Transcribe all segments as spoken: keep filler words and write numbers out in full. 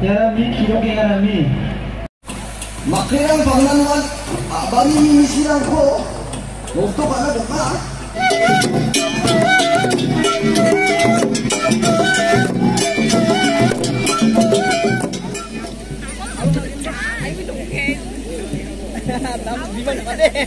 Yarami kiroke yarami. Makirang panglanuan abami minisilang ko. Gusto ka na buka. Di ba naman eh?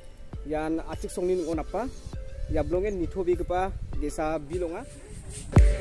Yan acik songnin onapa, yablongen nitobi kepa desa Bilonga.